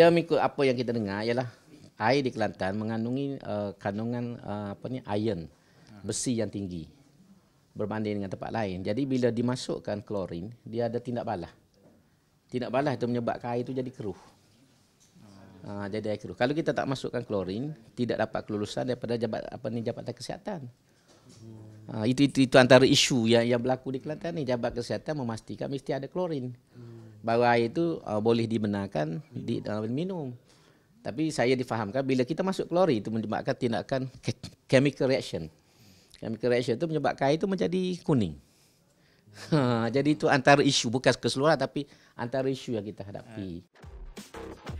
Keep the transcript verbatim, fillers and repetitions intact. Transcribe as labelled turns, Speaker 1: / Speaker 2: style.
Speaker 1: dia mengikut apa yang kita dengar ialah air di Kelantan mengandungi uh, kandungan uh, apa ni iron, besi yang tinggi berbanding dengan tempat lain. Jadi bila dimasukkan klorin, dia ada tindak balas. Tindak balas itu menyebabkan air itu jadi keruh. Uh, jadi air keruh. Kalau kita tak masukkan klorin, tidak dapat kelulusan daripada jabat apa ni Jabatan Kesihatan. Uh, itu, itu itu antara isu yang yang berlaku di Kelantan ni. Jabatan Kesihatan memastikan mesti ada klorin. Bahawa air itu uh, boleh dibenarkan di dalam minum. Tapi saya difahamkan bila kita masuk klorin itu menyebabkan tindakan chemical reaction. Chemical reaction itu menyebabkan air itu menjadi kuning. Ha, jadi itu antara isu, bukan keseluruhan tapi antara isu yang kita hadapi.